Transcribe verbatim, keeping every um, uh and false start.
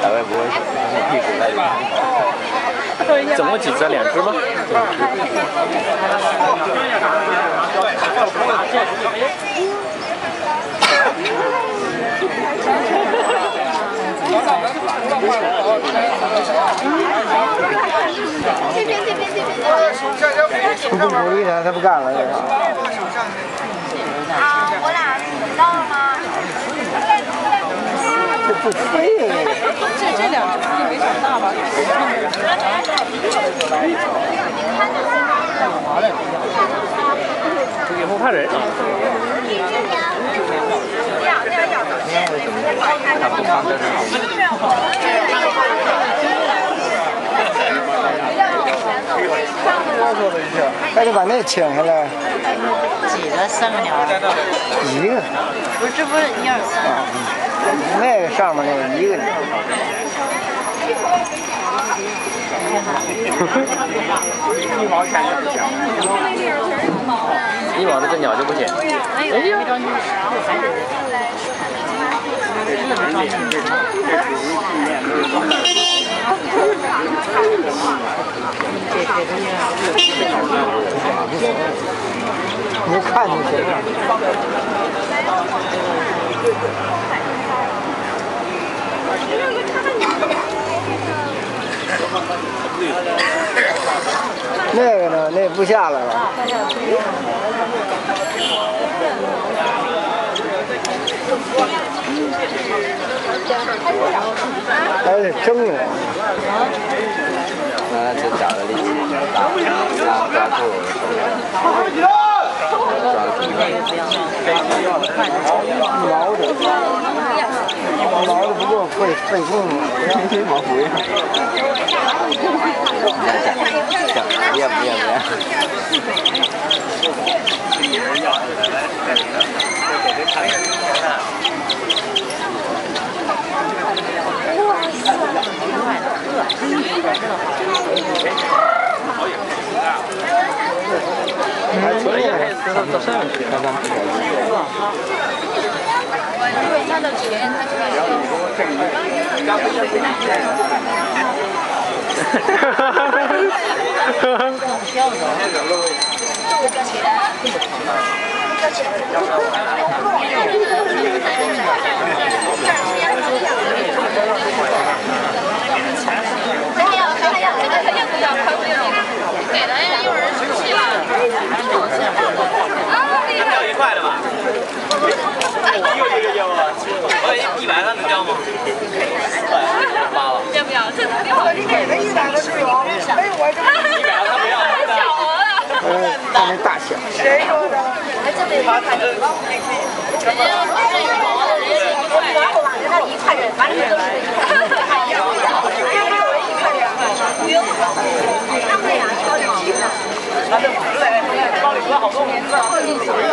大概不会屁股太大。总共几只？两只吗？ 这边这边这边。 不鼓励他，他不干了。 啊，我俩到了吗？ 这不飞。 这这两只估计没长大吧？ 以后怕人啊。他不放这是好。 还得把那请下来。 几个？三个鸟？ 一个。 不是，这不是一二三。 那个上面那个一个鸟。 一毛钱就不行。一毛的这鸟就不行。 哎呦，没装进去，还是。 你看就行了。那个呢？那不下来了。还得蒸呢。 那这脚的力气大，抓抓住。 毛的，毛的不够费费功夫， 一毛不要。不要不要不要。 还可以， 到上去看看。 对，他的钱他可以。 哈哈哈哈哈！ 钓一块的吧？一个一个要吗？我一百的能钓吗？八了。 要不要？这能钓？ 一百的一百的是有，哎我这一百的他不要。 小鹅啊！ 呃，看那大小。谁说的？ 还真没法看。人家要是这羽毛的，人家一块，人家一块人，反正都是一块。还有人一块两块，不用。他们俩超毛的。 他这五十来，帮你喝好多五十。